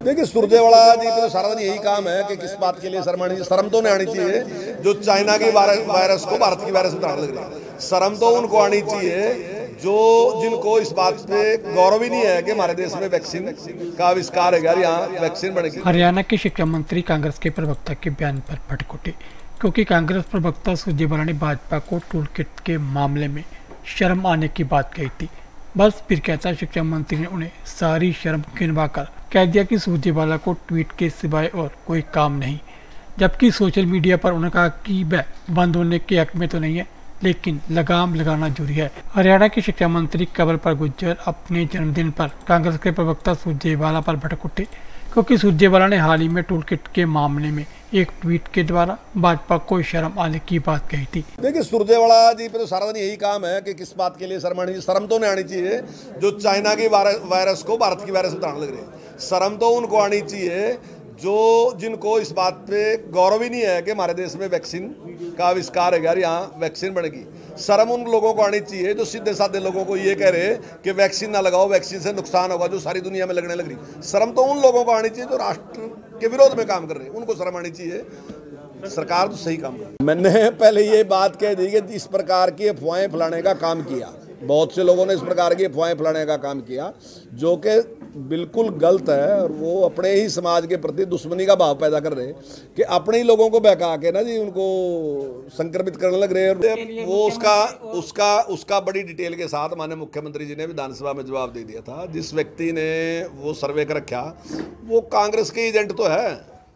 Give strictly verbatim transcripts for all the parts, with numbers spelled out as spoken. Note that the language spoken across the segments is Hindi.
देखिए सुरजेवाला जी पे तो सारा दिन यही काम है कि किस बात के लिए शर्म आनी चाहिए। शर्म तो नहीं आनी चाहिए जो चाइना के वायरस को भारत की वायरस में उतारने लग रही है। शर्म तो उनको आनी चाहिए जो जिनको इस बात पे गौरव ही नहीं है कि हमारे देश में वैक्सीन का आविष्कार है, यार यहाँ वैक्सीन बनेगी। हरियाणा के शिक्षा मंत्री कांग्रेस के प्रवक्ता के बयान पर भड़कुटे क्योंकि कांग्रेस प्रवक्ता सुरजेवाला ने भाजपा को टूल किट के मामले में शर्म आने की बात कही थी। बस फिर कहता शिक्षा मंत्री ने उन्हें सारी शर्म गिनवा कर कह दिया कि सुरजेवाला को ट्वीट के सिवाय और कोई काम नहीं, जबकि सोशल मीडिया पर उन्होंने कहा कि वह बंद होने के हक में तो नहीं है, लेकिन लगाम लगाना जरूरी है। हरियाणा के शिक्षा मंत्री कंवरपाल गुर्जर अपने जन्मदिन पर कांग्रेस के प्रवक्ता सुरजेवाला पर भड़क उठे क्योंकि सुरजेवाला ने हाल ही में टूल किट के मामले में एक ट्वीट के द्वारा भाजपा को शर्म आने की बात कही थी। देखिए सुरजेवाला जी पे तो सारा दिन यही काम है कि किस बात के लिए शर्म आनी चाहिए। शर्म तो नहीं आनी चाहिए जो चाइना के वायरस को भारत की वायरस में उतारने लग रही है। शर्म तो उनको आनी चाहिए जो जिनको इस बात पे गौरव ही नहीं है कि हमारे देश में वैक्सीन का आविष्कार है, यार यहाँ वैक्सीन बनेगी। शर्म उन लोगों को आनी चाहिए जो सीधे साधे लोगों को ये कह रहे कि वैक्सीन ना लगाओ, वैक्सीन से नुकसान होगा, जो सारी दुनिया में लगने लग रही। शर्म तो उन लोगों को आनी चाहिए जो राष्ट्र के विरोध में काम कर रहे हैं, उनको शर्म आनी चाहिए। सरकार तो सही काम कर रही है। मैंने पहले ये बात कह दी कि इस प्रकार की अफवाहें फैलाने का काम किया, बहुत से लोगों ने इस प्रकार की अफवाहें फैलाने का काम किया जो कि बिल्कुल गलत है। और वो अपने ही समाज के प्रति दुश्मनी का भाव पैदा कर रहे कि अपने ही लोगों को बहका के ना जी उनको संक्रमित करने लग रहे हैं। वो उसका उसका उसका बड़ी डिटेल के साथ माननीय मुख्यमंत्री जी ने विधानसभा में जवाब दे दिया था। जिस व्यक्ति ने वो सर्वे कर रखा वो कांग्रेस के एजेंट तो है,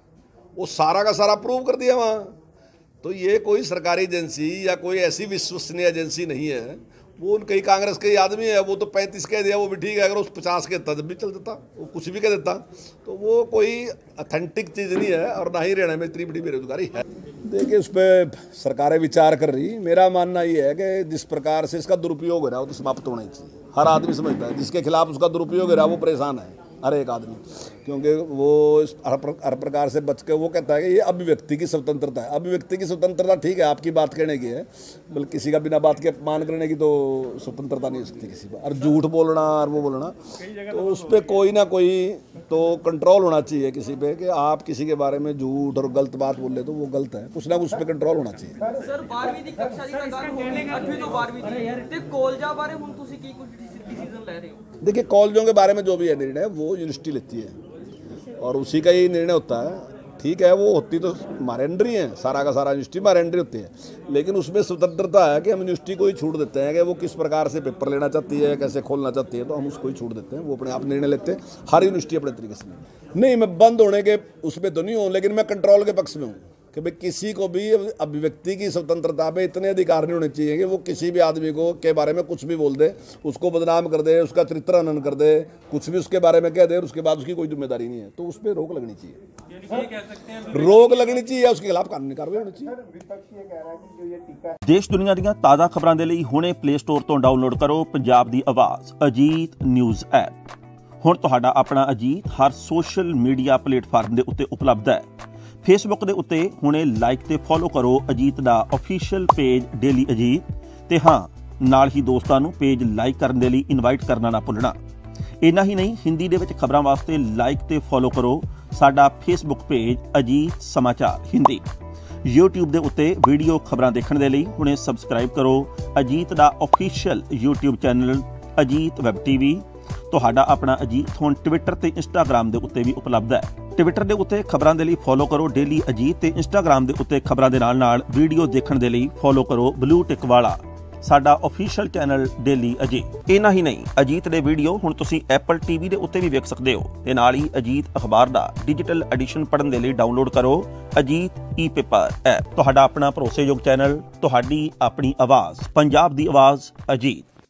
वो सारा का सारा प्रूव कर दिया वहाँ। तो ये कोई सरकारी एजेंसी या कोई ऐसी विश्वसनीय एजेंसी नहीं है। वो कई कांग्रेस के आदमी है, वो तो पैंतीस कह दिया वो भी ठीक है, अगर उस पचास के तब भी चल देता, वो कुछ भी कह देता। तो वो कोई ऑथेंटिक चीज़ नहीं है और ना ही हरियाणा में इतनी बड़ी बेरोजगारी है। देखिए उस पर सरकारें विचार कर रही। मेरा मानना ये है कि जिस प्रकार से इसका दुरुपयोग हो रहा है वो तो समाप्त होना ही चाहिए। हर आदमी समझता है जिसके खिलाफ उसका दुरुपयोग हो रहा है वो परेशान है, हर एक आदमी, क्योंकि वो हर हर प्रकार से बच के वो कहता है कि ये अभिव्यक्ति की स्वतंत्रता है। अभिव्यक्ति की स्वतंत्रता ठीक है, आपकी बात कहने की है, बल्कि किसी का बिना बात के अपमान करने की तो स्वतंत्रता नहीं हो सकती किसी पर। और झूठ बोलना और वो बोलना, तो उस पर कोई ना कोई तो कंट्रोल होना चाहिए किसी पे कि आप किसी के बारे में झूठ और गलत बात बोल ले तो वो गलत है, कुछ ना कुछ पे कंट्रोल होना चाहिए। सर बारहवीं ਦੀ कक्षा ਦੀ ਗੱਲ ਹੋ ਗਈ, ਅੱਠਵੀਂ ਤੋਂ ਬਾਰਹਵੀਂ ਦੀ ਤੇ ਕਾਲਜਾਂ ਬਾਰੇ ਹੁਣ ਤੁਸੀਂ ਕੀ ਕੁਝ डिसीजन ले रहे हो? देखिए कॉलेजों के बारे में जो भी है निर्णय वो यूनिवर्सिटी लेती है और उसी का ही निर्णय होता है। ठीक है, वो होती तो हमारे अंडर ही है, सारा का सारा यूनिवर्सिटी हमारे अंडर होती है, लेकिन उसमें स्वतंत्रता है कि हम यूनिवर्सिटी को ही छूट देते हैं कि वो किस प्रकार से पेपर लेना चाहती है, कैसे खोलना चाहती है, तो हम उसको ही छूट देते हैं। वो अपने आप निर्णय लेते हैं, हर यूनिवर्सिटी अपने तरीके से। नहीं, मैं बंद होने के उसमें तो नहीं हूँ, लेकिन मैं कंट्रोल के पक्ष में हूँ कि भाई किसी को भी अभिव्यक्ति की स्वतंत्रता पे इतने अधिकार नहीं होने चाहिए कि वो किसी भी आदमी को के बारे में कुछ भी बोल दे, उसको बदनाम कर दे, उसका चरित्र हनन कर दे, कुछ भी उसके बारे में कह दे और उसके बाद उसकी कोई जिम्मेदारी नहीं है। तो उस पर रोक लगनी चाहिए, रोक लगनी चाहिए, उसके खिलाफ कानूनी कार्रवाई होनी चाहिए। देश दुनिया ਦੀਆਂ ਤਾਜ਼ਾ ਖਬਰਾਂ ਦੇ ਲਈ ਹੁਣੇ ਪਲੇ ਸਟੋਰ ਤੋਂ ਡਾਊਨਲੋਡ ਕਰੋ ਪੰਜਾਬ ਦੀ ਆਵਾਜ਼ ਅਜੀਤ ਨਿਊਜ਼ ਐਪ। ਹੁਣ ਤੁਹਾਡਾ ਆਪਣਾ ਅਜੀਤ ਹਰ ਸੋਸ਼ਲ ਮੀਡੀਆ ਪਲੇਟਫਾਰਮ ਦੇ ਉੱਤੇ ਉਪਲਬਧ ਹੈ। फेसबुक के उत्ते हुणे लाइक ते फॉलो करो अजीत दा ऑफिशियल पेज डेली अजीत ते हाँ नाल ही दोस्तां नूं पेज लाइक करन दे लई इनवाइट करना ना भुलना। इन्ना ही नहीं, हिंदी दे विच खबरां वास्ते लाइक ते फॉलो करो साडा फेसबुक पेज अजीत समाचार हिंदी। यूट्यूब दे उत्ते वीडियो खबरां देखण दे लई हुणे सबसक्राइब करो अजीत दा official YouTube channel Ajit web TV. ਤੁਹਾਡਾ ਆਪਣਾ ਅਜੀਤ ਹੁਣ ਟਵਿੱਟਰ ਤੇ ਇੰਸਟਾਗ੍ਰਾਮ ਦੇ ਉੱਤੇ ਵੀ ਉਪਲਬਧ ਹੈ। ਟਵਿੱਟਰ ਦੇ ਉੱਤੇ ਖਬਰਾਂ ਦੇ ਲਈ ਫੋਲੋ ਕਰੋ ਡੇਲੀ ਅਜੀਤ ਤੇ ਇੰਸਟਾਗ੍ਰਾਮ ਦੇ ਉੱਤੇ ਖਬਰਾਂ ਦੇ ਨਾਲ ਨਾਲ ਵੀਡੀਓ ਦੇਖਣ ਦੇ ਲਈ ਫੋਲੋ ਕਰੋ ਬਲੂ ਟਿਕ ਵਾਲਾ ਸਾਡਾ ਆਫੀਸ਼ੀਅਲ ਚੈਨਲ ਡੇਲੀ ਅਜੀਤ। ਇਹਨਾਂ ਹੀ ਨਹੀਂ, ਅਜੀਤ ਦੇ ਵੀਡੀਓ ਹੁਣ ਤੁਸੀਂ ਐਪਲ ਟੀਵੀ ਦੇ ਉੱਤੇ ਵੀ ਵੇਖ ਸਕਦੇ ਹੋ ਤੇ ਨਾਲ ਹੀ ਅਜੀਤ ਅਖਬਾਰ ਦਾ ਡਿਜੀਟਲ ਐਡੀਸ਼ਨ ਪੜ੍ਹਨ ਦੇ ਲਈ ਡਾਊਨਲੋਡ ਕਰੋ ਅਜੀਤ ਈ ਪੇਪਰ ਐਪ। ਤੁਹਾਡਾ ਆਪਣਾ ਭਰੋਸੇਯੋਗ ਚੈਨਲ, ਤੁਹਾਡੀ ਆਪਣੀ ਆਵਾਜ਼, ਪੰਜਾਬ ਦੀ ਆਵਾਜ਼ ਅਜੀਤ।